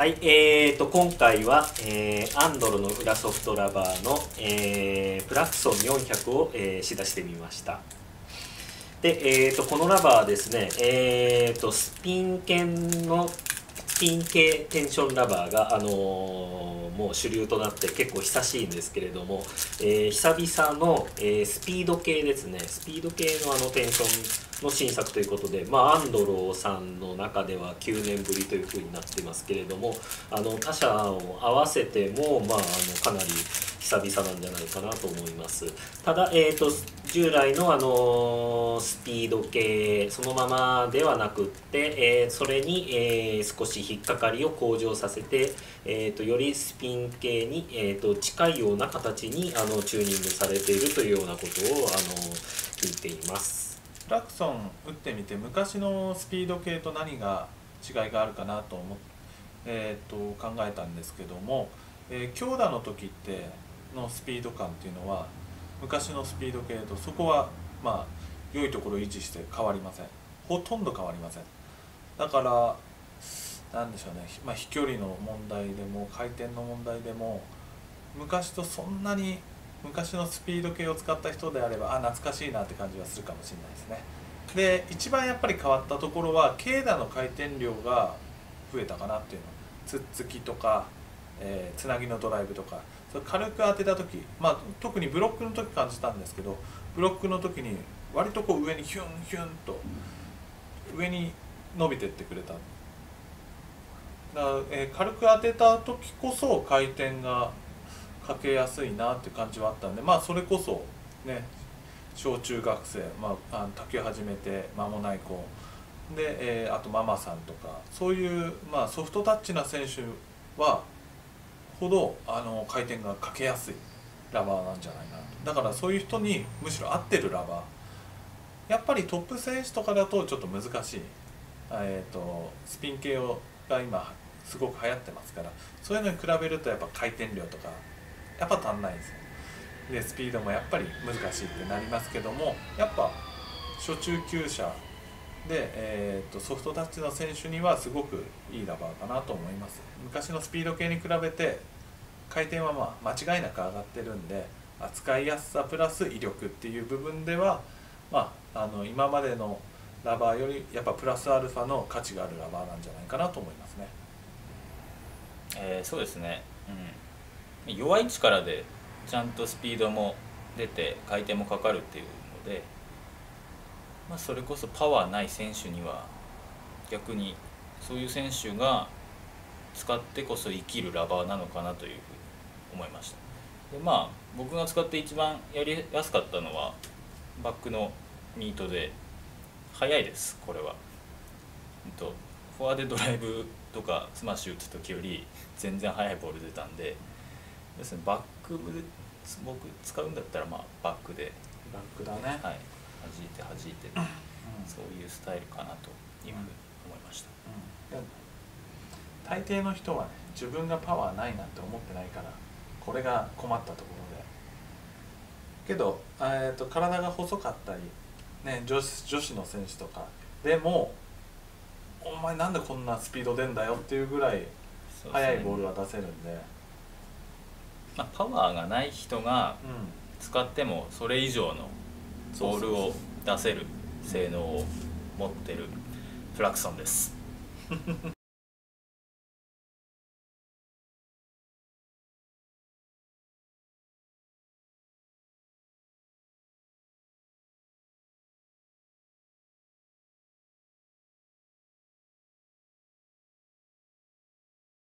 はい、今回は、アンドロの裏ソフトラバーの、プラクソン400を、し出してみました。で、このラバーはですね、スピン系テンションラバーが、もう主流となって結構久しいんですけれども、久々の、スピード系ですね。スピード系のテンションの新作ということで、アンドロさんの中では9年ぶりというふうになってますけれども、他社を合わせても、かなり久々なんじゃないかなと思います。ただ、従来の、スピード系そのままではなくって、それに、少し引っかかりを向上させて、よりスピン系に、近いような形にチューニングされているというようなことを聞いています。 クラクソン打ってみて昔のスピード系と何が違いがあるかなと考えたんですけども、強打の時ってのスピード感っていうのは昔のスピード系とそこは良いところを維持して変わりません。ほとんど変わりません。だからなんでしょうね、飛距離の問題でも回転の問題でも昔とそんなに昔のスピード系を使った人であれば懐かしいなって感じはするかもしれないですね。で一番やっぱり変わったところは軽打の回転量が増えたかなっていうの。つっつきとか、つなぎのドライブとかそれ軽く当てた時、特にブロックの時感じたんですけど、ブロックの時に割とこう上にヒュンヒュンと上に伸びてってくれた。だから、軽く当てた時こそ回転がかけやすいなっていう感じはあったんで、それこそね、小中学生、卓球始めて間もない子で、あとママさんとかそういう、ソフトタッチな選手はほど回転がかけやすいラバーなんじゃないかなと。だからそういう人にむしろ合ってるラバー、やっぱりトップ選手とかだとちょっと難しい、スピン系が今すごく流行ってますから、そういうのに比べるとやっぱ回転量とかやっぱ足んないんですよ。でスピードもやっぱり難しいってなりますけども、やっぱ初中級者で、ソフトタッチの選手にはすごくいいラバーかなと思います。昔のスピード系に比べて回転は間違いなく上がってるんで、扱いやすさプラス威力っていう部分では、今までのラバーよりやっぱプラスアルファの価値があるラバーなんじゃないかなと思いますね。 そうですね、弱い力でちゃんとスピードも出て回転もかかるっていうので、それこそパワーない選手には逆にそういう選手が使ってこそ生きるラバーなのかなというふうに思いました。で僕が使って一番やりやすかったのはバックのミートで速いです。これはフォアでドライブとかスマッシュ打つ時より全然速いボール出たんで、ですね、バックで僕使うんだったらバックでバックだね、 弾いてそういうスタイルかなというふうに思いました。 大抵の人はね、自分がパワーないなんて思ってないから、これが困ったところで。けど、体が細かったり、ね、女子の選手とかでもお前なんでこんなスピード出んだよっていうぐらい速いボールは出せるんで、 パワーがない人が使ってもそれ以上のボールを出せる性能を持ってるフラクソンです。